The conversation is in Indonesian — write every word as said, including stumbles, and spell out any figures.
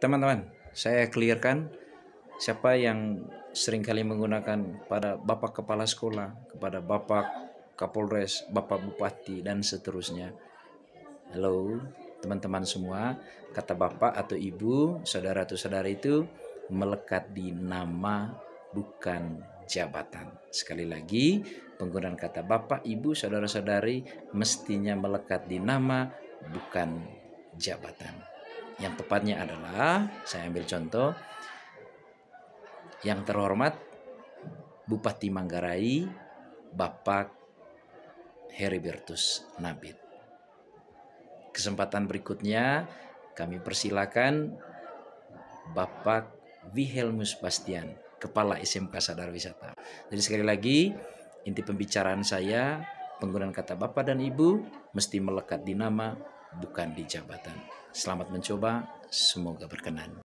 teman-teman, saya clearkan siapa yang seringkali menggunakan pada Bapak Kepala Sekolah, kepada Bapak Kapolres, Bapak Bupati, dan seterusnya. Halo teman-teman semua, kata Bapak atau Ibu, saudara atau saudara itu melekat di nama, bukan jabatan. Sekali lagi, penggunaan kata Bapak, Ibu, saudara-saudari mestinya melekat di nama, bukan jabatan. Yang tepatnya adalah, saya ambil contoh, yang terhormat Bupati Manggarai, Bapak Heribertus Nabit. Kesempatan berikutnya kami persilakan Bapak Wilhelmus Bastian, Kepala S M K Sadar Wisata. Jadi sekali lagi, inti pembicaraan saya, penggunaan kata Bapak dan Ibu mesti melekat di nama, bukan di jabatan. Selamat mencoba, semoga berkenan.